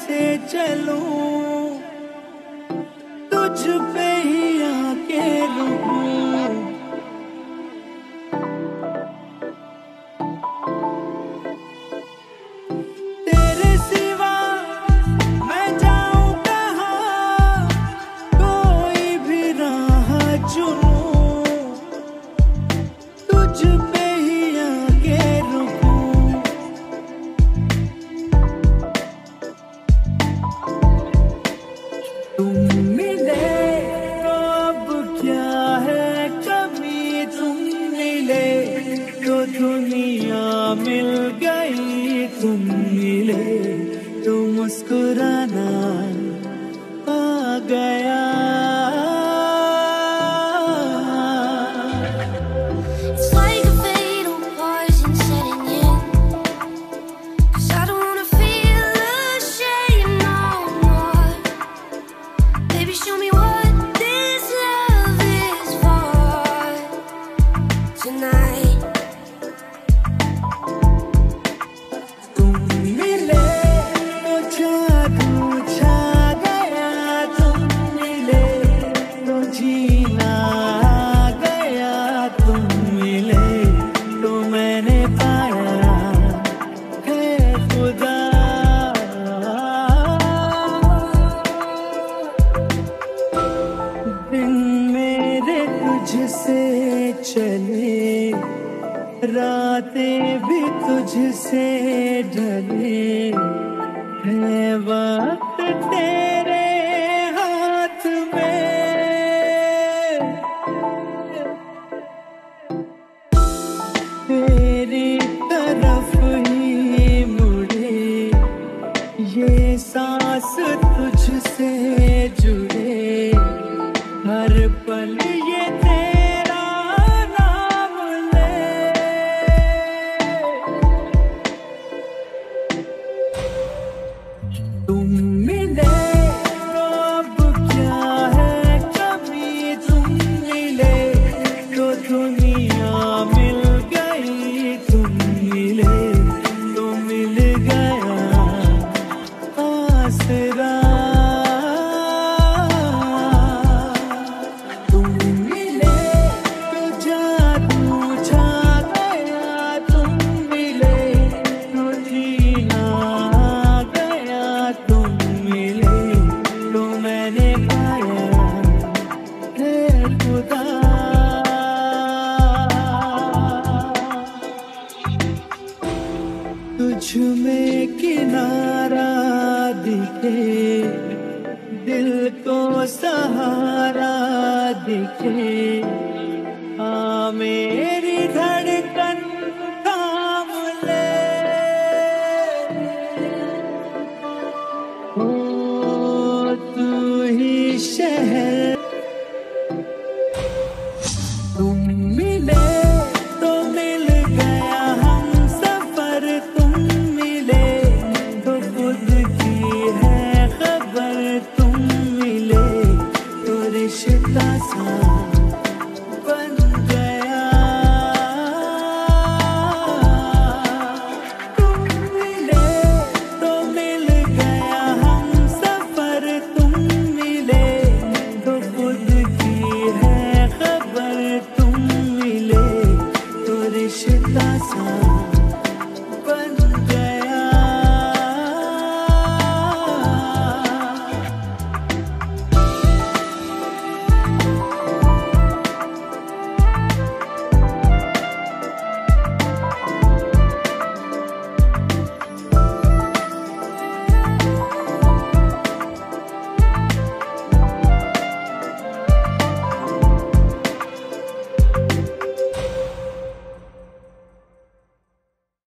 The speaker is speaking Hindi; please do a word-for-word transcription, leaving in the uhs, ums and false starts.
कैसे चलूं, तुझ पे ही आके रुकूं। तेरे सिवा मैं जाऊं कहाँ, कोई भी राह चुनूं, तुझ पे ही आके रुकूं। तुम मिले तो अब क्या है कमी, तुम मिले तो दुनिया मिल गई। तुम मिले तो मुस्कुराना आ गया। It's like a fatal poison setting in, 'cause I don't wanna feel ashamed no more. Baby, show me what this love is for tonight. तुम मिले तो जादू छा गया, तुम मिले तो जीना आ गया। तुम मिले तो मैंने पाया है खुदा। दिन मेरे तुझसे चले, रातें भी तुझसे ढले, है वक्त तेरे हाथ में। तेरी तरफ ही मुड़े, ये सांस तुझसे जुड़े, हर पल ये तेरा नाम ले। तुम मिले तो अब क्या है कमी, तुम मिले तो दुनिया मिल गई। तुम मिले तो मिल गया आसरा। तुम मिले तो जादू छा गया, तुम मिले तो जीना आ गया। तुम मिले तो मैंने पाया है खुदा। तुझ में किनारा दिखे, दिल को सहारा दिखे, आ मेरी धड़कन थाम ले। ओ तू ही शहर